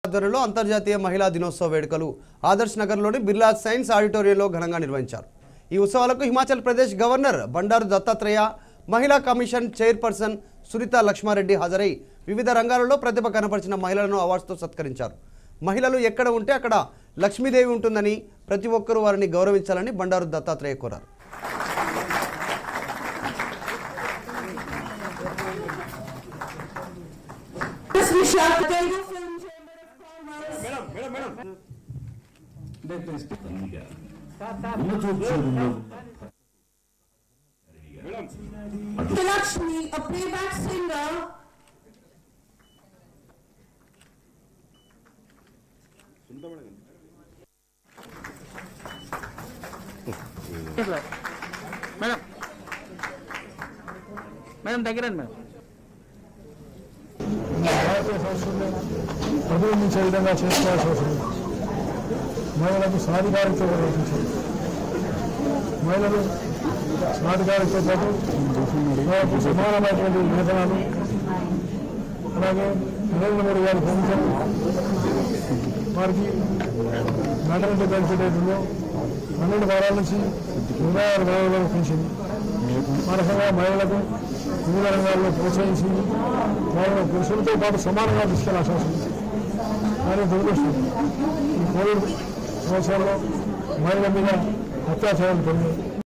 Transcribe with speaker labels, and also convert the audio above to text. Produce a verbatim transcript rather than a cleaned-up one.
Speaker 1: ఆధ్వర్యంలో అంతర్జాతీయ మహిళా దినోత్సవ వేడుకలు ఆదర్శ్ నగర్లోని బిర్లా సైన్స్ ఆడిటోరియంలో ఘనంగా నిర్వహించారు। ఈ ఉత్సవాలకు హిమాచల్ ప్రదేశ్ గవర్నర్ బండారు దత్తాత్రేయ, మహిళా కమిషన్ చైర్పర్సన్ సునీత లక్ష్మారెడ్డి హాజరై వివిధ రంగాలలో ప్రతిభ కనపరిచిన మహిళలను అవార్డుతో సత్కరించారు। మహిళలు ఎక్కడ ఉంటే అక్కడ లక్ష్మీదేవి ఉంటుందని, ప్రతి ఒక్కరూ వారిని గౌరవించాలని బండారు దత్తాత్రేయ కోరారు।
Speaker 2: Lakshmi, a playback singer.
Speaker 3: Madam, madam, దగ్గరండి మేడం।
Speaker 4: భారతీయ సంస్కృతిని ప్రతిబింబించే విధంగా చేసుకోవాల్సి వస్తుంది। మహిళలకు సాధికారికత కల్పించాలి। మహిళలు సాధికారికతో పాటు వారికి సమానమైనటువంటి వేతనాలు, అలాగే నరేంద్ర మోడీ గారి ప్రభుత్వం వారికి మెటర్నిటీ బెనిఫిట్ ఏదో పన్నెండు వారాల నుంచి ఇరవై ఆరు వారాల వరకు పెంచింది। ఆ రకంగా మహిళలకు వివిధ రంగాల్లో ప్రోత్సహించింది। వాళ్ళని పురుషులతో పాటు సమానంగా తీసుకెళ్లాల్సి వస్తుంది। కానీ దురదృష్టం ఈ కోవిడ్ సంవత్సరంలో మహిళల మీద అత్యాచారాలు పెరిగాయి।